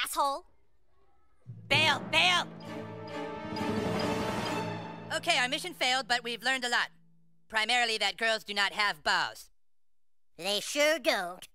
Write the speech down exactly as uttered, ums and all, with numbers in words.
asshole. Bail! Bail! Okay, our mission failed, but we've learned a lot. Primarily that girls do not have balls. They sure don't.